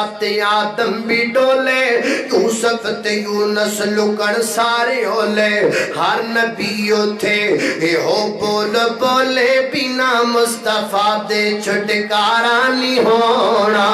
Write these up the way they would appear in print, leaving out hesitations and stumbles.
تے آدم بھی ڈولے یوسف تے یونس لکن سارے ہولے ہر نبی تھے اے ہو بول بولے بنا مصطفیٰ دے چھٹکارا نہیں ہونا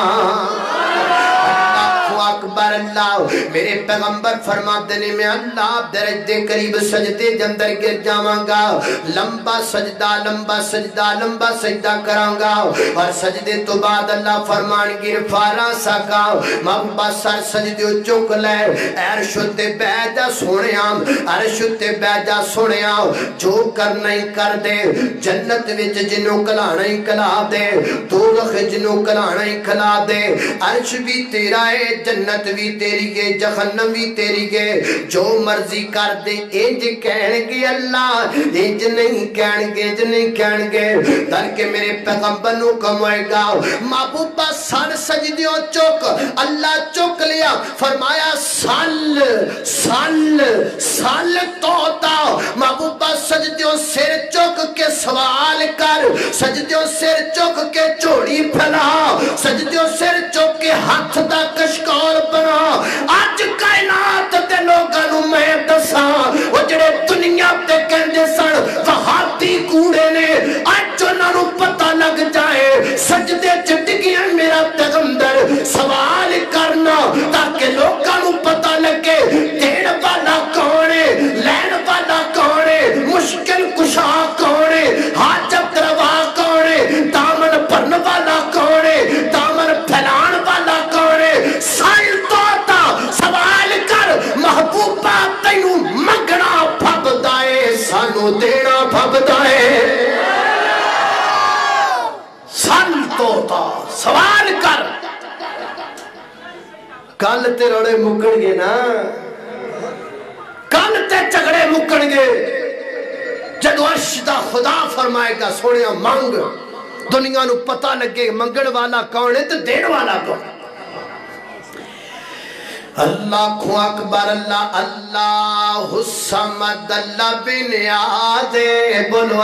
اکبر اللہ میرے پیغمبر فرماتے نے میں اللہ درج دے قریب سجدے جندر گر جاواں گا لمبا سجدہ لمبا سجدہ کراں گا اور سجدے تو بعد اللہ فرمان گر فارا سکا محبوبہ سر سجدے چک لے عرش تے بیٹھ جا سونیا عرش تے بیٹھ جا سونیا جو کرنا ہی کر دے جنت وچ جنوں کلانا ہی کلا دے دوزخ جنوں کلانا ہی کلا دے عرش بھی تیرا ہے جنت بھی تیری گے جہنم بھی تیری گے جو مرضی کر دے انج کہن گے اللہ انج نہیں کہن گے تاکہ میرے پیغمبر نو کمائے گا محبوبہ سر سجدیوں چک اللہ چک لیا فرمایا سال توتا محبوبہ سجدیوں سر چک کے سوال کر سجدیوں سر چک کے چوڑی پھیلا سجدیوں سر چک کے ہاتھ دا کشکول بنا آج کائنات تے لوگاں میں دساں وہ جڑے دنیا تے کہندے سن وہابی کوڑے نے آج انہاں نوں پتہ لگ جائے سجدے چ ڈگیاں میرا پیغمبر سوال کرنا تاکہ لوگاں نوں پتہ لگے دین والا کون ہے لین والا کون ہے مشکل کشا کون ہے حاجت روا کون ہے دامن بھرن والا کون ہے دامن پھیلان والا کون ہے سائل توتا سوال کر محبوبہ تینوں منگنا بھبدا ہے سانو دینا بھبدا ہے سال توتا سوال کر کل تے روڑے مکن گے نا کل تے چگڑے مکن گے جدو عرش دا خدا فرمائے گا سونیا مانگ دنیا نو پتہ لگے منگن والا کون ہے تو دین والا کون اللہ کو اکبر اللہ الصمد اللہ بنیاد بولو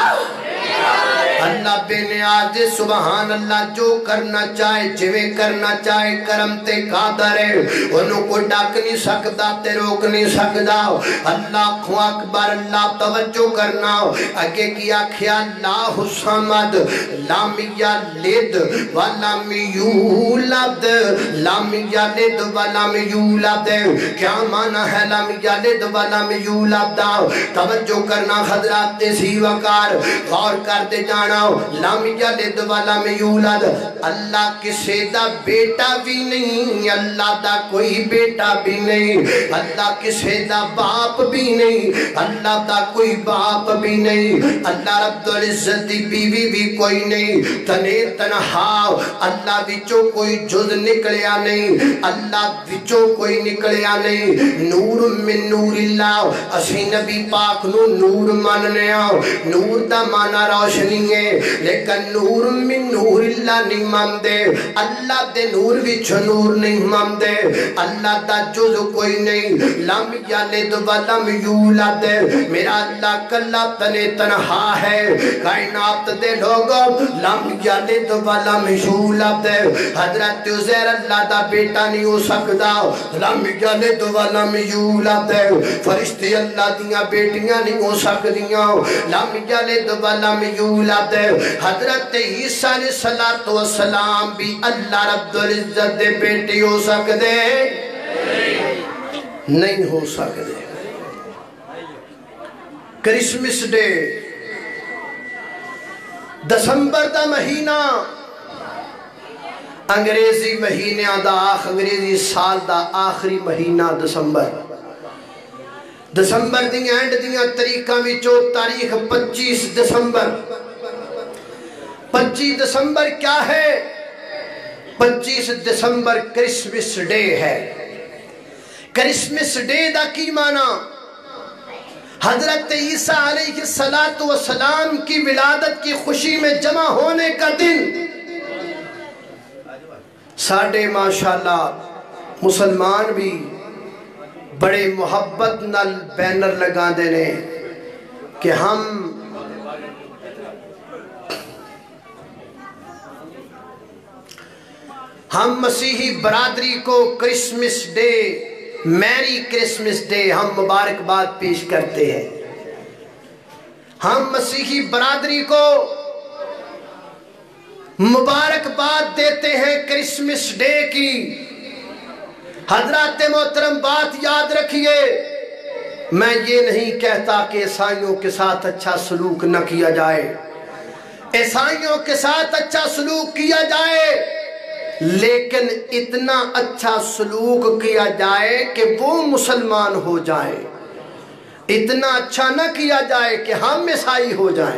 اللہ بنیاد سبحان اللہ جو کرنا چاہے جویں کرنا چاہے کرم تے قادر ہے انہوں کو ڈاک نہیں سکتا تے روک نہیں سکتا اللہ کو اکبر اللہ توجہ کرنا اگے کیا کیا اللہ الصمد لام یلد ولم یولد لام یلد ولم یولد کیا معنی ہے لام یلد ولم یولد توجہ کرنا حضرات سی وقار غور کر دے جانا لام یلد ولم یولد اللہ کسے دا بیٹا بھی نہیں اللہ دا کوئی بیٹا بھی نہیں اللہ کسے دا باپ بھی نہیں اللہ دا کوئی باپ بھی نہیں اللہ رب العزت دی بیوی بھی کوئی نہیں تنے تنہا اللہ وچوں کوئی جز نکلیا نہیں اللہ وچوں کوئی نکلیا نہیں نور من نور اللہ اسی نبی پاک نو نور ماننے آؤ نور دا مانا روشنی ہے لیکن نور من نور اللہ نہیں ماندے اللہ دے نور وچ نور نہیں ماندے اللہ دا جز کوئی نہیں لم یلد ولم یولد میرا اللہ کلا تنے تنہا ہے کائنات دے لوگوں لم یلد ولم یولد حضرت عزیر اللہ دا بیٹا نہیں ہو سکتا لم یلد ولم یولد فرشتے اللہ دیاں بیٹیاں نہیں ہو سکتیاں لم یلد ولم یولد حضرت عیسیٰ علیہ السلام بھی اللہ رب العزت دے بیٹی ہو سکتے نہیں ہو سکتے کرسمس ڈے دسمبر دا مہینہ انگریزی مہینے دا انگریزی سال دا آخری مہینہ دسمبر دیاں اینڈ دیاں طریقہ وچوں تاریخ 25 دسمبر 25 دسمبر کیا ہے 25 دسمبر کرسمس ڈے ہے کرسمس ڈے دا کی معنی حضرت عیسیٰ علیہ السلام کی ولادت کی خوشی میں جمع ہونے کا دن ساڑھے ماشاءاللہ مسلمان بھی بڑے محبت نال بینر لگا دینے کہ ہم ہم مسیحی برادری کو Christmas day, merry Christmas day ہم مبارکباد پیش کرتے ہیں۔ ہم مسیحی برادری کو مبارکباد دیتے ہیں کرسمس ڈے کی۔ حضرات محترم بات یاد رکھیے، میں یہ نہیں کہتا کہ عیسائیوں کے ساتھ اچھا سلوک نہ کیا جائے، عیسائیوں کے ساتھ اچھا سلوک کیا جائے، لیکن اتنا اچھا سلوک کیا جائے کہ وہ مسلمان ہو جائے، اتنا اچھا نہ کیا جائے کہ ہم عیسائی ہو جائیں۔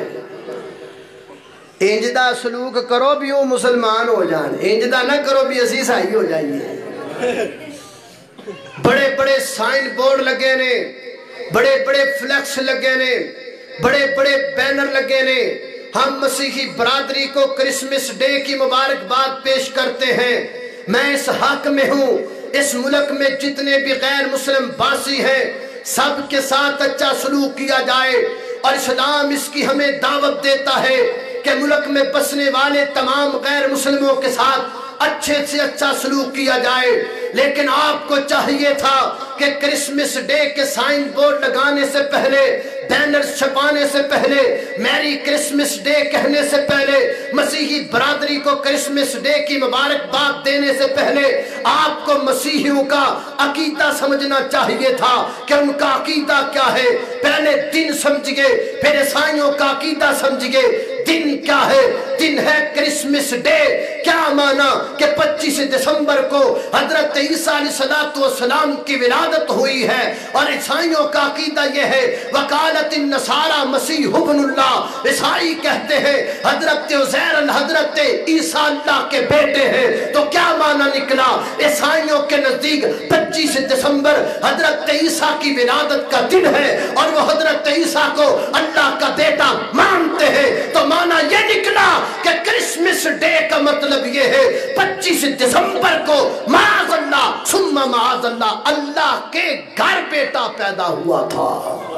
انجدہ سلوک کرو بھی وہ مسلمان ہو جائیں، انجدہ نہ کرو بھی اسی عیسائی ہو جائیے۔ بڑے بڑے سائن بورڈ لگے نے، بڑے بڑے فلیکس لگے نے، بڑے بڑے بینر لگے نے، ہم مسیحی برادری کو کرسمس ڈے کی مبارکباد پیش کرتے ہیں۔ میں اس حق میں ہوں، اس ملک میں جتنے بھی غیر مسلم باسی ہیں سب کے ساتھ اچھا سلوک کیا جائے، اور اسلام اس کی ہمیں دعوت دیتا ہے کہ ملک میں بسنے والے تمام غیر مسلموں کے ساتھ اچھے سے اچھا سلوک کیا جائے۔ لیکن آپ کو چاہیے تھا کہ کرسمس ڈے کے سائن بورڈ لگانے سے پہلے، بینر چھپانے سے پہلے، میری کرسمس ڈے کہنے سے پہلے، مسیحی برادری کو کرسمس ڈے کی مبارکباد دینے سے پہلے آپ کو مسیحیوں کا عقیدہ سمجھنا چاہیے تھا کہ ان کا عقیدہ کیا ہے۔ پہلے دن سمجھئے، پھر عیسائیوں کا عقیدہ سمجھئے۔ دن کیا ہے؟ دن ہے کرسمس ڈے۔ کیا معنی کہ 25 دسمبر کو حضرت عیسیٰ علیہ السلام کی ولادت ہوئی ہے، اور عیسائیوں کا عقیدہ یہ ہے وقالت النصارى مسیح ابن اللہ، عیسائی کہتے ہیں حضرت عزیر حضرت عیسیٰ اللہ کے بیٹے ہیں۔ تو کیا معنی نکلا؟ عیسائیوں کے نزدیک 25 دسمبر حضرت عیسیٰ کی ولادت کا دن ہے، اور وہ حضرت عیسیٰ کو اللہ کا بیٹا مانتے ہیں۔ تو معنی یہ نکلا کہ کرسمس ڈے کا مطلب یہ ہے 25 دسمبر کو معاذ اللہ ثم معاذ اللہ اللہ کے گھر بیٹا پیدا ہوا تھا۔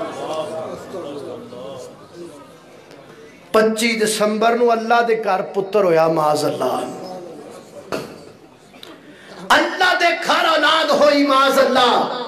25 دسمبر نو اللہ دے گھر پتر ہویا، معاذ اللہ اللہ دے گھر اولاد ہوئی، معاذ اللہ۔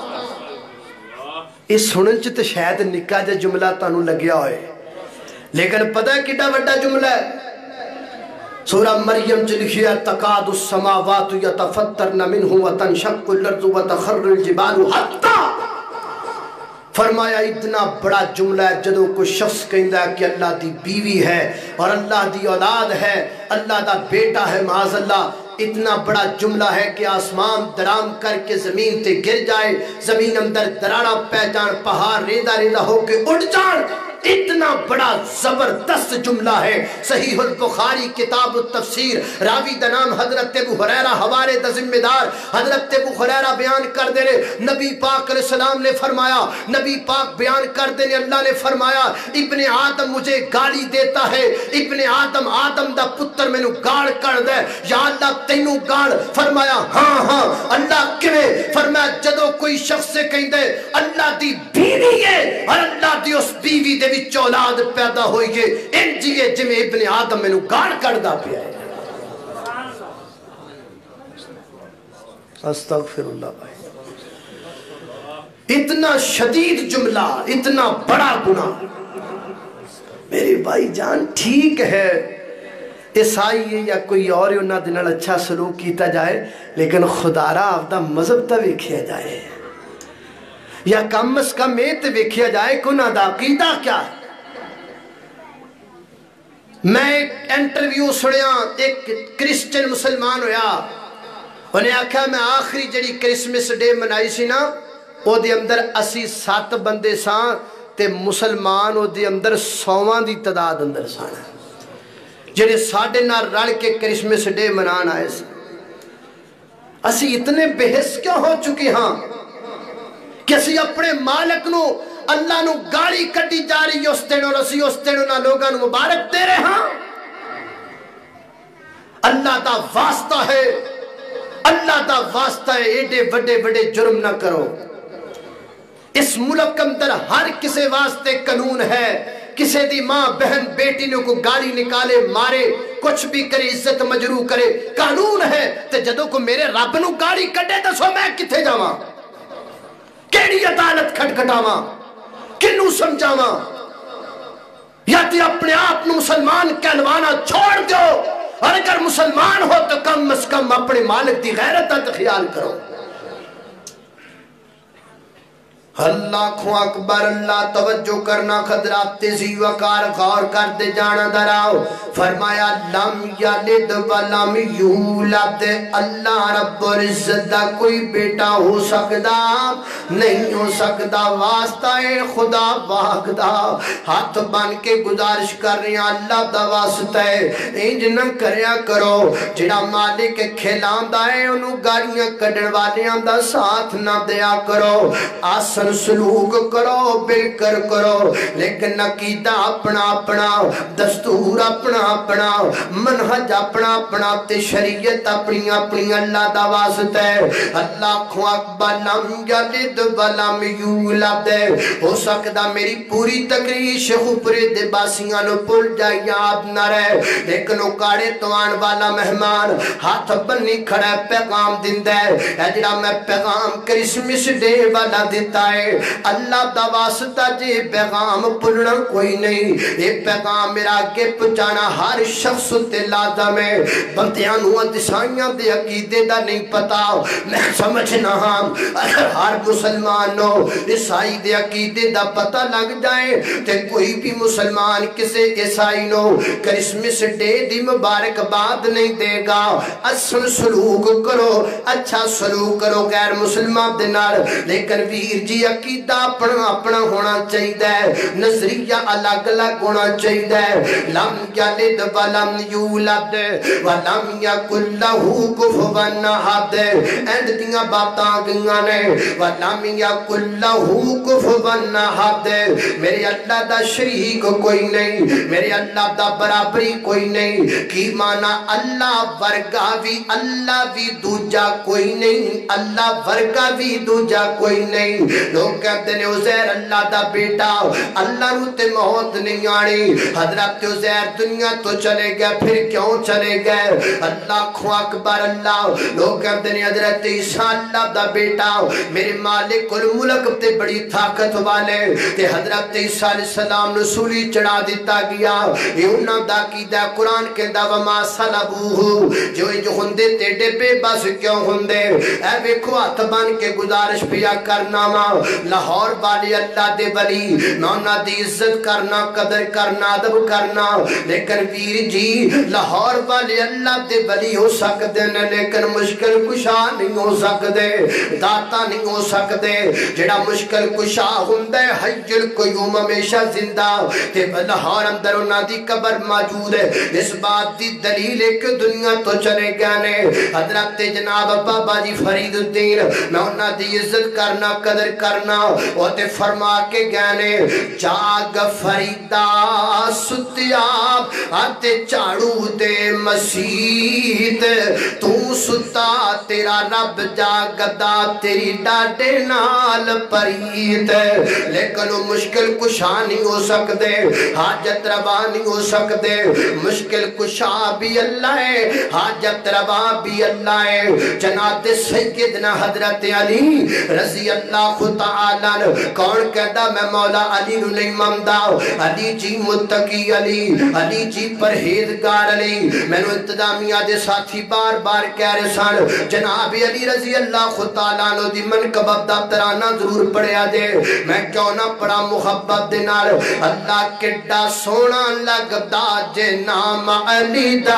اس سنن چ تے شاید نکا جا جملہ تانوں لگیا ہوئے، لیکن پتہ ہے کڈا بڑا جملہ ہے؟ سورہ مریم چ لکھیا تکاد السماوات یتفطرن منہ وتنشق الارض وتخر الجبال حتی، فرمایا اتنا بڑا جملہ ہے جدو کوئی شخص کہندا ہے کہ اللہ دی بیوی ہے اور اللہ دی اولاد ہے، اللہ دا بیٹا ہے، معاذ اللہ۔ اتنا بڑا جملہ ہے کہ آسمان درام کر کے زمین تے گر جائے، زمین اندر دراڑا پہ جان، پہاڑ ریدہ ریدہ ہو کے اڑ جان، اتنا بڑا زبردست جملہ ہے۔ صحیح البخاری کتاب التفسیر، راوی دا نام حضرت ابو ہریرہ، حوالے دا ذمہ دار حضرت ابو ہریرہ بیان کر دے رہے، نبی پاک علیہ السلام نے فرمایا، نبی پاک بیان کر دے رہے، اللہ نے فرمایا ابن آدم مجھے گالی دیتا ہے، ابن آدم آدم دا پتر میں نو گاڑ کر دے، یا اللہ تینوں گاڑ؟ فرمایا ہاں ہاں۔ اللہ کیویں؟ فرمایا جدو کوئی شخص سے کہیں دے اللہ دی بیوی ہے اور اللہ دی اس بیوی دے وچ اولاد پیدا ہوئی ہے، انجیے جمیں ابن آدم میں نو گاڑ کردہ پیا ہے۔ استغفر اللہ بھائی، اتنا شدید جملہ، اتنا بڑا گناہ۔ میرے بھائی جان ٹھیک ہے عیسائی ہے یا کوئی اور انہاں دے نال اچھا سلوک کیتا جائے، لیکن خدا را آفدہ مذہب تا ویکھیا جائے، یا کم از کم یہ تے ویکھیا جائے کہ انہاں دا عقیدہ کیا ہے۔ میں ایک انٹرویو سنیا، ایک کرسچن مسلمان ہویا، انہیں آکھا میں آخری جڑی کرسمس ڈے منائی سی نا، او دے اندر 87 بندے ساں تے مسلمان او دے اندر 100 دی تعداد اندر ساں، جنہیں ساڑھے نہ رڑ کے کرسمس ڈے منان آئے سے۔ اسی اتنے بحث کیوں ہو چکی ہاں کہ اسی اپنے مالک نو اللہ نو گاڑی کٹی جا رہی اس دن، اور اسی اس دن انہاں لوگاں نو مبارک دے رہے ہاں۔ اللہ دا واسطہ ہے، اللہ دا واسطہ ہے، ایڈے بڑے بڑے جرم نہ کرو۔ اس ملک اندر ہر کسے واسطے قانون ہے، کسے دی ماں بہن بیٹی نے کو گالی نکالے مارے کچھ بھی کرے عزت مجروح کرے قانون ہے تے جدوں کو میرے رب نو گاڑی کڈے دسو میں کتھے جاواں کیڑی عدالت کھٹکھٹاواں کنوں سمجھاواں یا تے اپنے آپ نو مسلمان کہلوانا چھوڑ دو اور اگر مسلمان ہو تو کم از کم اپنے مالک دی غیرت کا خیال کرو اللہ اکبر اللہ توجہ کرنا خضرات تیزی وقار غور کر دے جانا دراؤ فرمایا لم یلد ولم یولد اللہ رب العزت دا کوئی بیٹا ہو سکتا نہیں ہو سکتا واسطہ خدا پاک دا ہاتھ بن کے گزارش کر رہے ہیں اللہ دا واسطہ ہے انج نہ کریا کرو جڑا مالک کھلاندا ہے انہوں گاڑیاں کڈن والیاں دا ساتھ نہ دیا کرو آسن سلوک کرو بلکر کرو لیکن عقیدہ اپنا اپنا دستور اپنا اپنا منہج اپنا اپنا تے شریعت اپنی اپنی اللہ دا واسطہ ہے اللہ اکبر لم یلد ولم یولد ہو سکتا میری پوری تقریر شیخوپورے دے باسیاں نو پل جائے یاد نہ رہے لیکن وہ کاڑے توان والا مہمان ہاتھ بنی کھڑا پیغام دیندہ ہے اجڑا میں پیغام کرسمس ڈے والا دیتا ہے اللہ دا واسطہ جے پیغام پڑھنا کوئی نہیں یہ پیغام میرا آگے پہنچانا ہر شخص تے لازم ہے بندیاں نو عیسائیاں دے عقیدے دا نہیں پتا میں سمجھنا ہاں اگر ہر مسلمان نو عیسائی دے عقیدے دا پتہ لگ جائے تے کوئی بھی مسلمان کسے عیسائی نو کرسمس ڈے دی مبارک باد نہیں دے گا اصل سلوک کرو اچھا سلوک کرو غیر مسلمان دے نال لیکن ویر جی عقیدہ اپنا اپنا ہونا چاہیے نظریہ الگ الگ ہونا چاہیے لم یلد ولم یولد ولم یکن لہ کفوا احد اینڈ دیاں باتاں گئیاں نے ولم یکن لہ کفوا احد میرے اللہ دا شریک کوئی نہیں میرے اللہ دا برابری کوئی نہیں کی معنی اللہ ورگا بھی دوجا کوئی نہیں اللہ ورگا بھی دوجا کوئی نہیں لوگ کہتے ہیں عزیر اللہ دا بیٹا اللہ روتے موت نہیں آنی حضرت عزیر دنیا تو چلے گئے پھر کیوں چلے گئے اللہ اکبر اللہ لوگ کہتے ہیں حضرت عیسیٰ اللہ دا بیٹا میرے مالک الملک تے بڑی طاقت والے تے حضرت عیسیٰ علیہ السلام نسولی چڑھا دیتا گیا یہ انہاں دا قیدہ قرآن کے دا وما صلبوہ جو ہندے تیڑے بے بس کیوں ہندے اے بیکھو ہاتھ بن کے گزارش پیا کرنا ماں لاہور والی اللہ دے ولی نونا دی عزت کرنا قدر کرنا ادب کرنا لیکن ویر جی لاہور والی اللہ دے ولی ہو سکتے ہیں لیکن مشکل کشا نہیں ہو سکتے داتا نہیں ہو سکتے جڑا مشکل کشا ہندے حی القیوم ہمیشہ زندہ تے لاہور اندر انہاں دی قبر موجود ہے اس بات دی دلیل ایک دنیا تو چلے گئے نے حضرت جناب بابا جی فرید الدین میں انہاں دی عزت کرنا قدر کرنا وہ تے فرما کے گانے جاگ فریدہ ستیاب آتے چاڑو دے مسیح تو ستا تیرا رب جاگدا تیری ڈاڈے نال پریت لیکن وہ مشکل کشا نہیں ہو سکتے حاجت روا نہیں ہو سکتے مشکل کشا بھی اللہ ہے حاجت روا بھی اللہ ہے جناب سیدنا حضرت علی رضی اللہ تعالیٰ کون کہتا میں مولا علی نو نہیں ممدا علی جی متقی علی جی پرہیزگار علی میں نو انتظامیہ دے ساتھی بار بار کہہ رہے سن جناب علی رضی اللہ تعالیٰ نو دی منقب دا ترانہ ضرور پڑھیا دے میں کیوں نہ پڑھا محبت دے نال اللہ کڈا سونا لگدا جے نام علی دا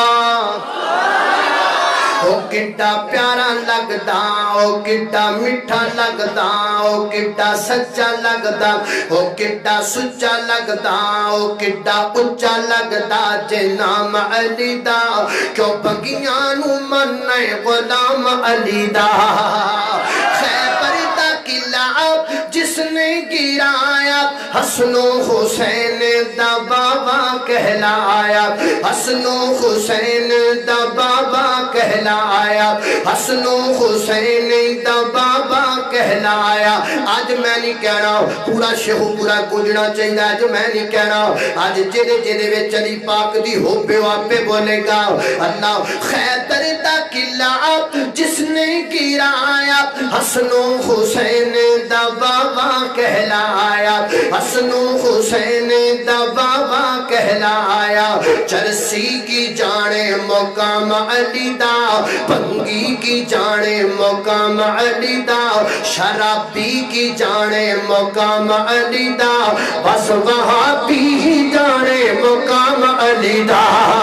او کڈا پیارا لگدا او کڈا میٹھا لگدا او کڈا سچا لگدا او کڈا سچا لگدا او کڈا اچا لگدا جے نام علی دا کیوں بگیاں نو مننے غلام علی دا خیبر دا قلعہ جس نے گرایا حسن و حسین دا بابا کہلایا حسن و حسین دا بابا کہلایا حسن و حسین دا بابا کہلایا کہلایا آج میں نہیں کہنا پورا شہو پورا گونجنا چاہیے آج میں نہیں کہنا آج جدے جدے وے چلی پاک دی ہو پہ واپے بولے گا اللہ خیدر دا قلعہ جس نے گرایا حسن و حسین دا بابا کہلایا حسن و حسین دا بابا کہلایا چرسی کی جانے مقام علی دا پنگی کی جانے مقام علی دا شرابی کی جانے مقام علی دا بس وہاں بھی جانے مقام علی دا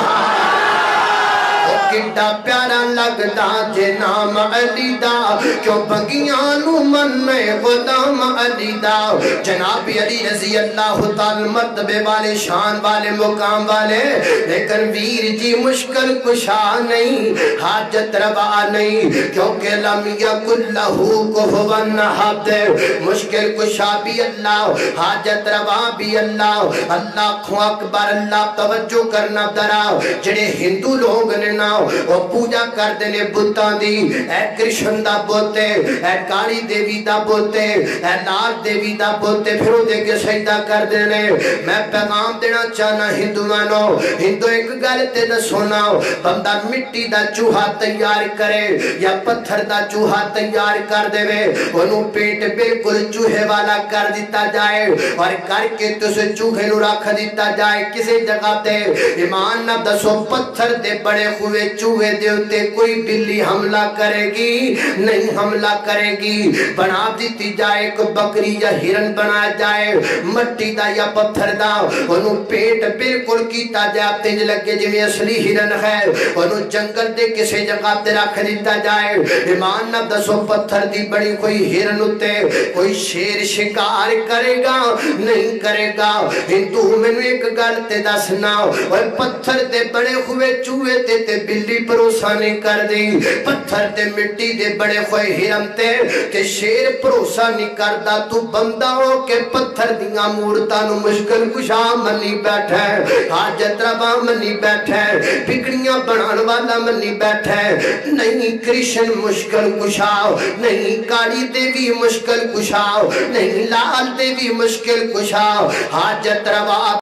کڈا پیارا لگدا جے نام علی دا کیوں بگیانو من میں غلام علی دا جناب علی رضی اللہ تعالی مرتبے والے شان والے مقام والے لیکن ویر جی مشکل کشا نہیں حاجت روا نہیں کیونکہ لم یکن لہو کفوا احد مشکل کشا بھی اللہ حاجت روا بھی اللہ اللہ اکبر اللہ توجہ کرنا درا جڑے ہندو لوگ نے نا وہ پوجا کر دینے بتاں دی اے کرشن دا بوتے اے کالی دیوی دا بوتے اے لال دیوی دا بوتے پھر وہ دے کے سجدہ کر دینے میں پیغام دینا چاہنا ہندوانو ہندو ایک گلتے دا سونا بندہ مٹی دا چوہا تیار کرے یا پتھر دا چوہا تیار کر دے وے انہوں پیٹ بالکل چوہے والا کر دیتا جائے اور کر کے تو سے چوہے نو رکھ دیتا جائے کسی جگہ تے ایمان نہ دسو پتھر دے بڑے ہوئے چوہے دے ہوتے کوئی بلی حملہ کرے گی نہیں حملہ کرے گی بنا دیتی جائے کو بکری یا ہرن بنا جائے مٹی دا یا پتھر دا انہوں پیٹ بالکل کیتا جائے آپ تیج لگے جی میں اصلی ہرن ہے انہوں جنگل دے کسی جگہ تے رکھ دیتا جائے ایمان نہ دسو پتھر دی بڑی کوئی ہرن ہوتے کوئی شیر شکار کرے گا نہیں کرے گا ہندو میں نے ایک گلتے دسنا اور پتھر دے بڑے ہوئے چوہے تے بلی پروسہ نہیں کر دی پتھر تے مٹی دے بڑے خوئے ہرم تے شیر پروسہ نہیں کردہ تو بندہ ہو کہ پتھر دیاں مورتا نو مشکل کشا منی بیٹھے حاجت ربا منی بیٹھے بگڑیاں بنان والا منی بیٹھے نہیں کرشن مشکل کشا نہیں کالی دیوی مشکل کشا نہیں لال دیوی مشکل کشا حاجت ربا